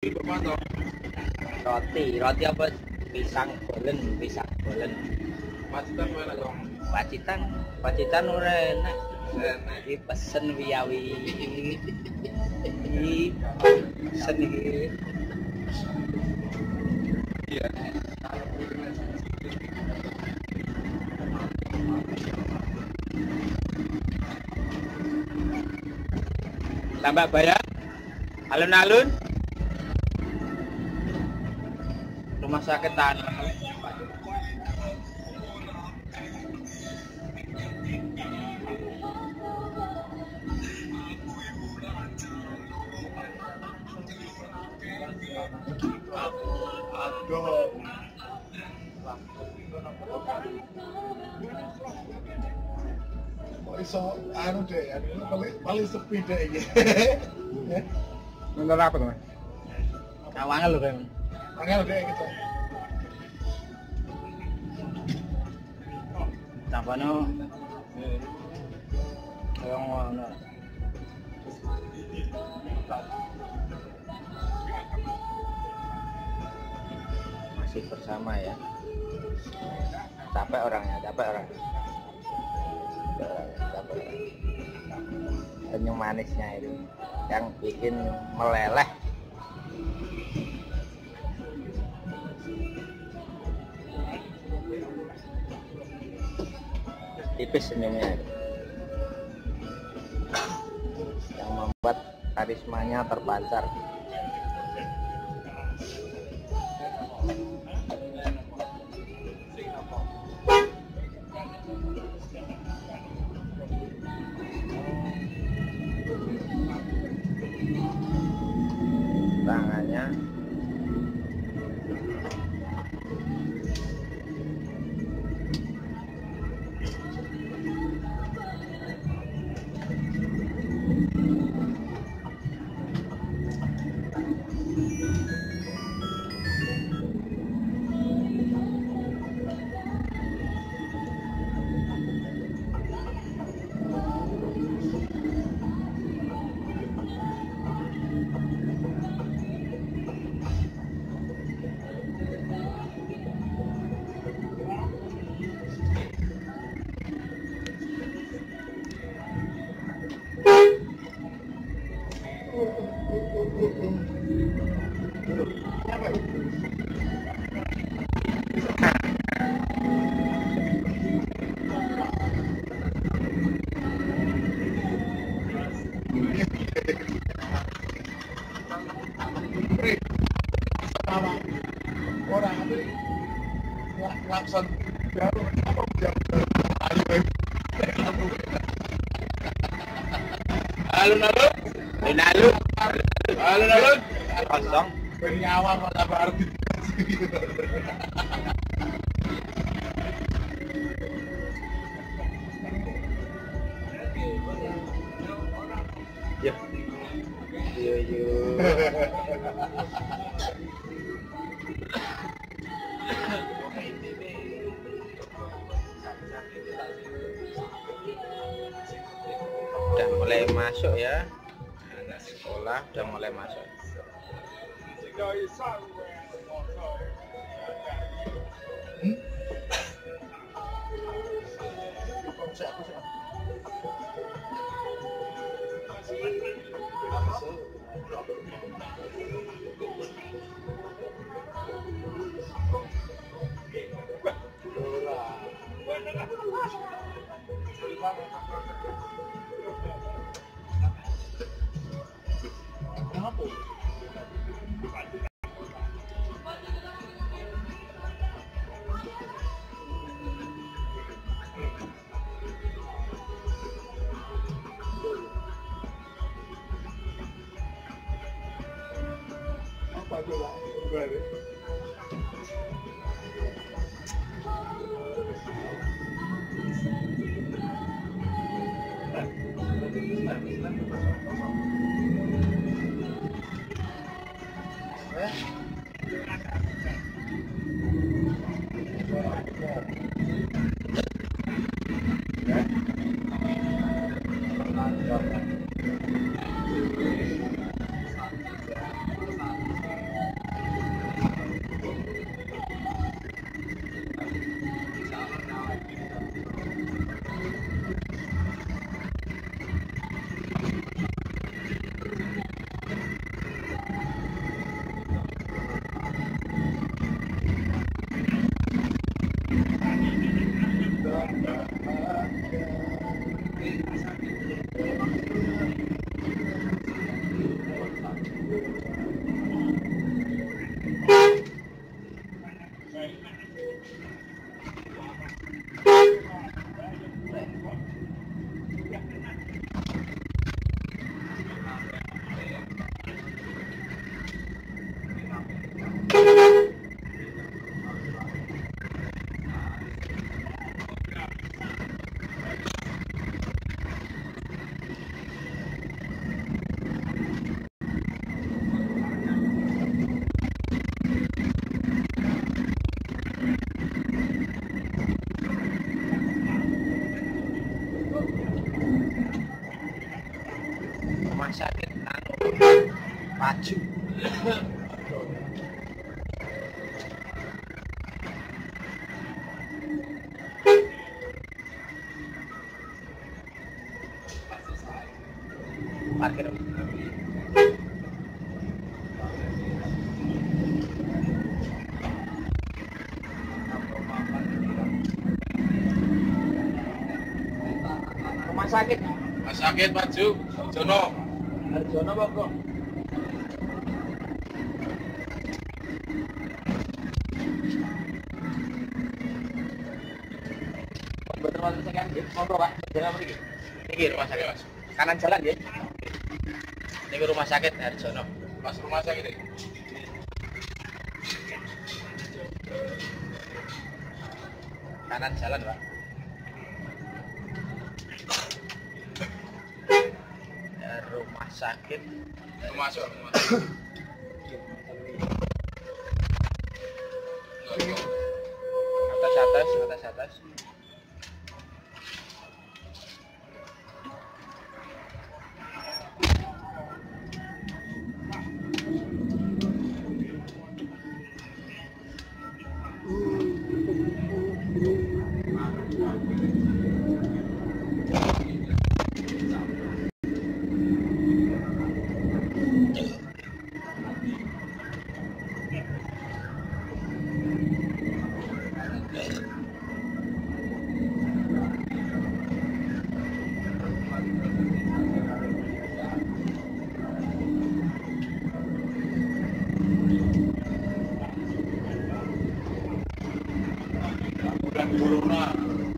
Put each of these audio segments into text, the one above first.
Roti apa pisang bolen. Pacitan ora enak. Iki pesen wiyawi. Pesen iki. Iya. Tambah bayar alun-alun rumah sakit tanah. Iso anu deh, paling sepi deh iki. Nonton apa tuh? Awangnya lho kan. Angel deh gitu. Tampano. Yang ngono. Masih bersama ya. Capek orangnya. Senyum manisnya itu yang bikin meleleh. Tipis senyumnya itu. Yang membuat karismanya terpancar. Tangannya orang lakson baru apa jam alun-alun kosong bernyawa malah berarti. Yo. Udah mulai masuk ya, anak sekolah udah mulai masuk. maju. Parkir. Rumah sakit. Rumah sakit maju, Jono. Arjono apa kok? Betul waktu saya kan, ngobrol Pak, jalan apa ini? Ini rumah sakit Mas. Kanan jalan ya. Ini rumah sakit Arjono. Pas rumah sakit ini. Kanan jalan Pak. Rumah sakit. Masuk. Atas. Corona.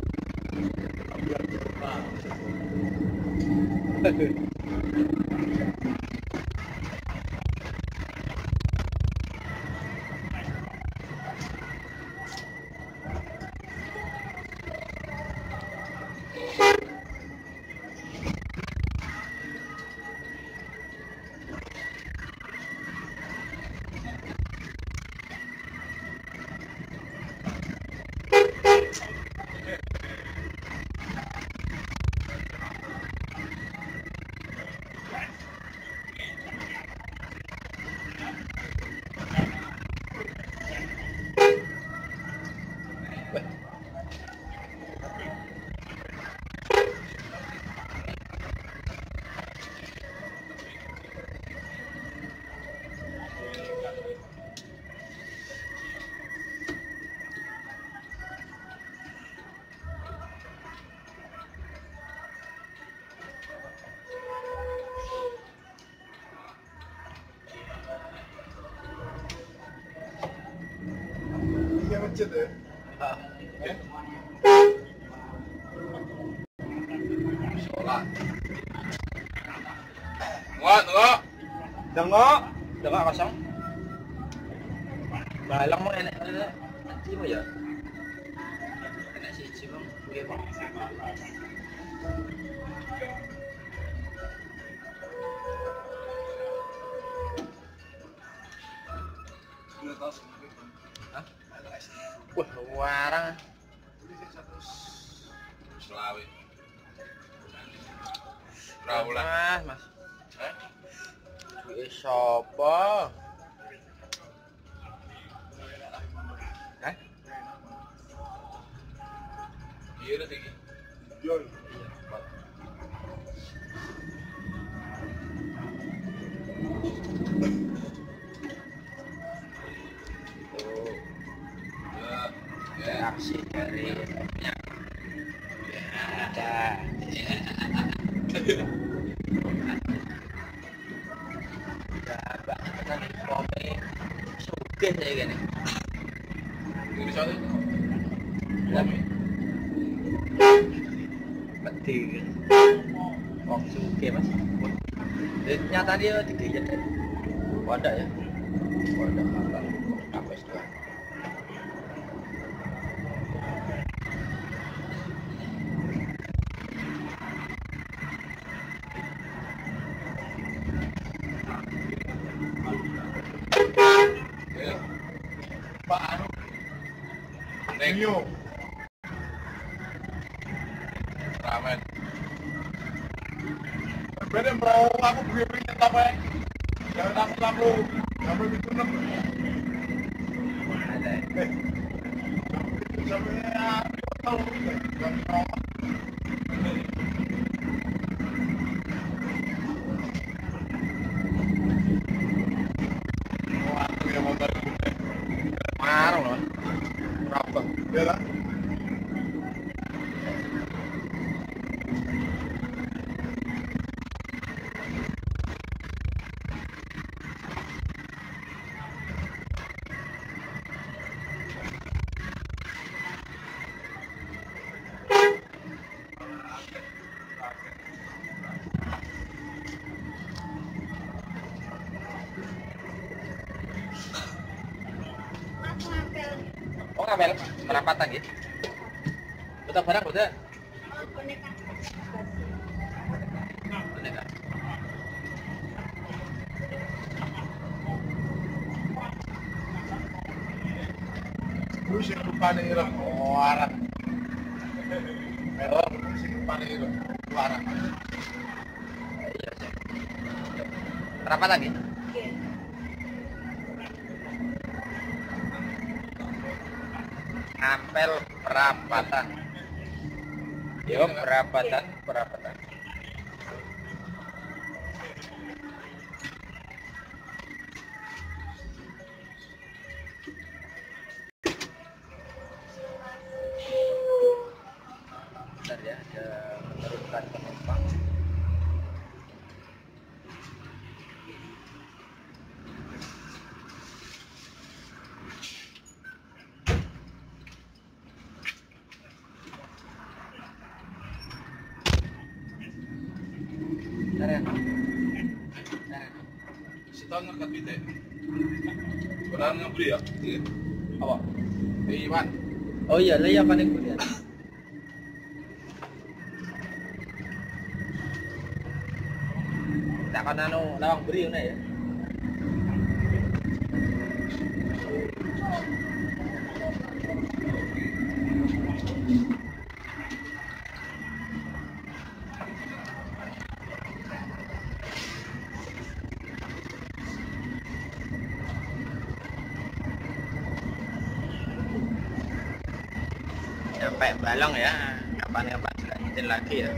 Iya masjid ya. Sholat. Tengok. Dengok kosong. Balang mau enak nanti mau ya. Enak siji Bang. Nggih, Bang. Hah? Wah, warang. Selawi. Rawulan. Mas. Duwe sapa? Hah? Iya udah tinggi. Yo. Reaksi dari minyak. Ada. Mbak kan komik sugih saya gini. Ini satu. Mati. Wong sugih Mas. Nyata dia digigit. Wadah ya. Wadah makan. Kapes doang. Pak anu. Nyo. Ramen. Beda mau aku beli apa ya? Jangan lampu sampai itu enam. Ada. Sampai tahu jam 9. Wah, ini motor gede. Marung loh. Berapa? Ya lah. Oh ngapel merapatan gitu. Betul barang betul. Boneka. Terus yang lupa nih ireng. Oh, arah. Melok terus yang lupa nih ireng. Arah. Iya sih. Merapatan gitu. Ngapel perapatan. Yo perapatan. Bentar ya, ada menurunkan penumpang. Bentar ya. Bentar ya. Si tahun nggak bide. Orang ngebeli ya? Iya. Apa? Iwan. Oh iya, lah ya paling kemudian. Tak kan anu lawang beri ngono ya. Sampai Balong ya, kapan-kapan lanjutin lagi ya.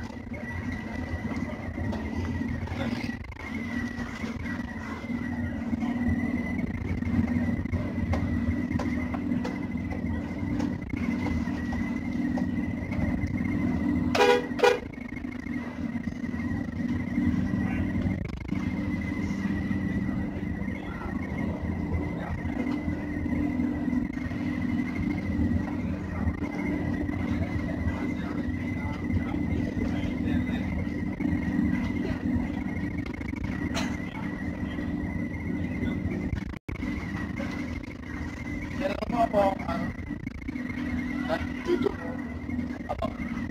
Jalan apa? Hah? Tutup. Apa?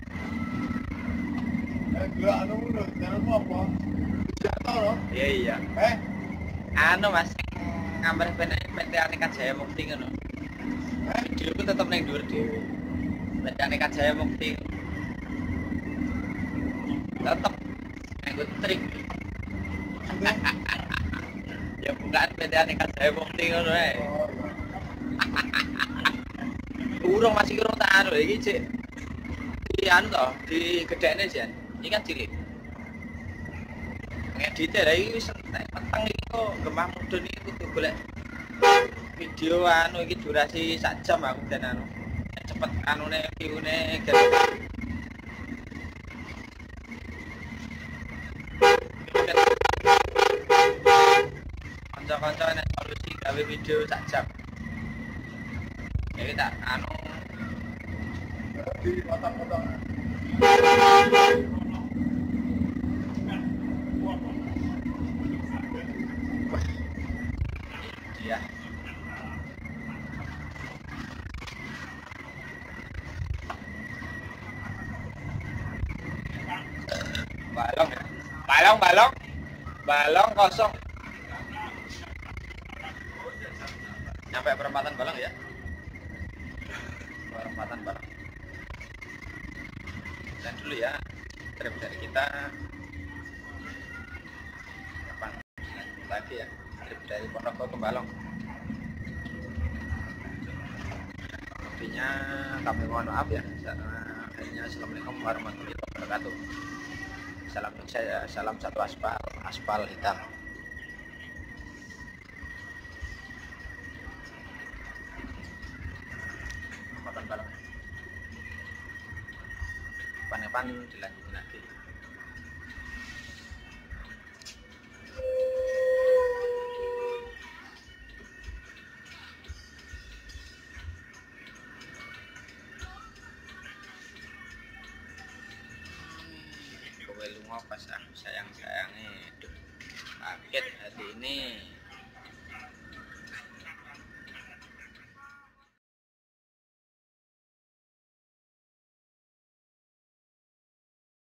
Gerak anu dulu. Jalan apa? Jatuh loh. Iya. Anu Mas, ngambil PT Aneka Jaya Mukti ngono. Video ku tetep ning dhuwur dhewe. PT Aneka Jaya Mukti. Tetep nganggo trik. Ya bukan PT Aneka Jaya Mukti ngono ae. Urung masih urung tak anu iki cek. Di anu to, di gedekne jan. Iki kan cilik. Ngedite ra iki wis entek peteng iki kok gemah mudun iki kudu golek video anu iki durasi sak jam aku dan anu. Cepet anune view-ne kanca-kanca nek solusi gawe video sak jam. Iki tak anu Di potong-potong. iya. Balong ya. Balong kosong. Nyampe perempatan Balong ya. Perempatan Balong. Dan dulu ya, trip dari kita kapan? lagi ya dari Ponorogo ke Balong. Lebihnya kami mohon maaf ya. Akhirnya assalamualaikum warahmatullahi wabarakatuh. Salam sukses, salam satu aspal hitam. Makan Balong. Pan dilanjutin lagi. Kowe lunga pas sayang-sayange. Kaget hari ini.